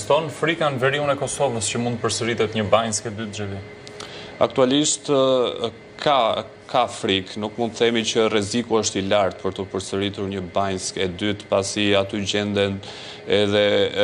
Ston frika në veriun e Kosovës që mund përsëritet një Banjsk e dytë, Xheli? Aktualisht ka frikë, nuk mund të themi që rreziku është i lartë për të përsëritur një Banjsk e dytë, pasi aty gjenden edhe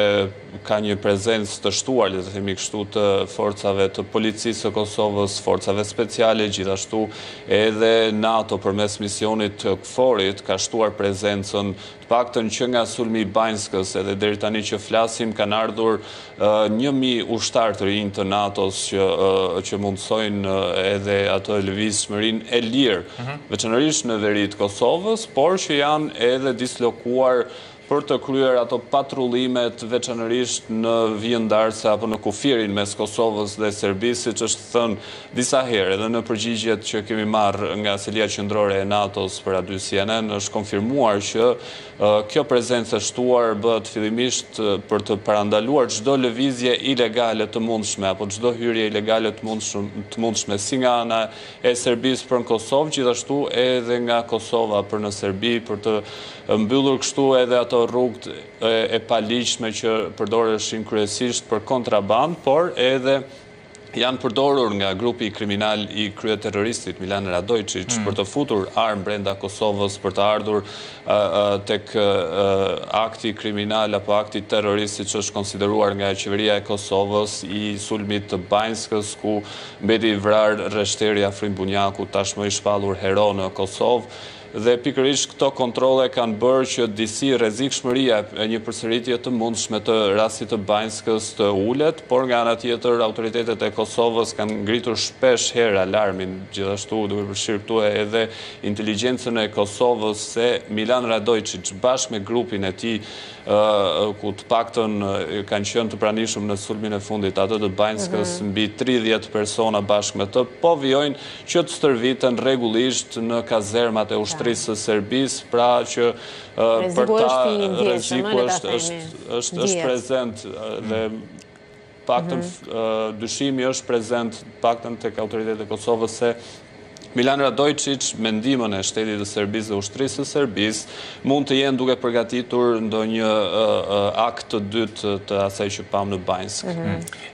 ka një prezencë të shtuar, le të themi kështu, të forcave të policisë së Kosovës, forcave speciale, gjithashtu edhe NATO përmes misionit të KFOR-it ka shtuar prezencën, të paktën që nga sulmi i Banjskës edhe deri tani që flasim kanë ardhur 1000 ushtar të rinj të NATO-s që mundsojnë edhe atë lëvizshmërinë e lirë, veçanërisht në veri të Kosovës, por që janë edhe dislokuar për të kryer ato patrullimet veçanërisht në vijëndarse apo në kufirin mes Kosovës dhe Serbisë, siç është thënë disa herë edhe në përgjigjet që kemi marrë nga Selia Qendrore e NATO-s për aty CNN, është konfirmuar që kjo prezencë e shtuar bëhet fillimisht për të parandaluar çdo lëvizje ilegale të mundshme apo çdo hyrje ilegale të mundshme si nga ana e Serbisë për në Kosovë, gjithashtu edhe nga Kosova për në Serbi, për të mbyllur kështu edhe ato rrugët e paligjshme që përdoreshin kryesisht për kontraband, por edhe janë përdorur nga grupi kriminal i kryeterroristit Milan Radojčić për të futur armë brenda Kosovës, për të ardhur tek akti kriminal apo akti terrorist që është konsideruar nga qeveria e Kosovës i sulmit të Banjskës, ku mbeti i vrarë rreshteri Afrim Bunjaku, tashmë i shpallur hero në Kosovë. Dhe pikërisht këto kontrole kanë bërë që disi rrezikshmëria e një përsëritje të mundshme të rastit të Banjskës të ulet, por nga ana tjetër autoritetet e Kosovës kanë ngritur shpesh herë alarmin, gjithashtu duke përfshirë këtu edhe inteligjencën e Kosovës se Milan Radojčić bashkë me grupin e tij, ku të paktën kanë qenë të pranishëm në sulmin e fundit atë të Banjskës, mbi 30 persona bashkë me të, po vijojnë që të stërviten rregullisht në kazermat e ushtrisë së Serbisë, pra që për ta rreziku është prezent dhe paktën dyshimi është prezent paktën tek autoritetet e Kosovës se Milan Radojčić, me ndihmën e shtetit të Serbisë dhe ushtrisë së Serbisë, mund të jenë duke përgatitur ndonjë akt të dytë të asaj që pam në Banjsk.